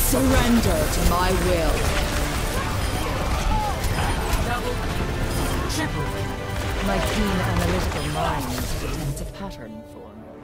Surrender to my will. Double, triple. My keen analytical mind detects a pattern for me.